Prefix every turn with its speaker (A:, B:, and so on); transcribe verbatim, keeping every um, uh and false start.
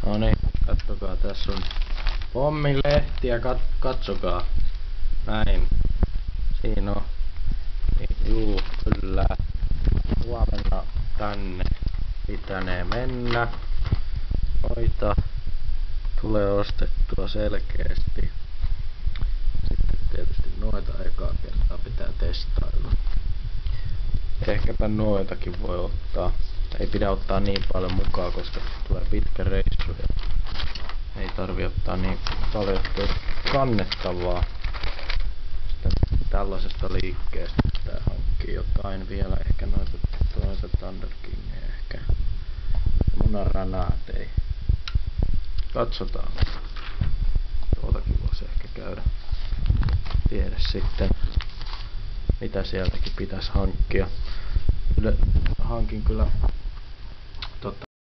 A: No niin, katsokaa, tässä on pommilehtiä, kat katsokaa. Näin. Siinä on. Juu, kyllä. Huomenna tänne pitänee mennä. Noita tulee ostettua selkeästi. Sitten tietysti noita ekaa kertaa pitää testailla. Ehkäpä noitakin voi ottaa. Ei pidä ottaa niin paljon mukaan, koska tulee pitkä reissu ja ei tarvi ottaa niin paljon kannettavaa. Sitten tällaisesta liikkeestä pitää hankkia jotain vielä, ehkä noita, noita Thunder Kingeja ehkä. Munaranaat ei. Katsotaan. Tuotakin voisi ehkä käydä. Tiedä sitten mitä sieltäkin pitäisi hankkia. Kyllä, hankin kyllä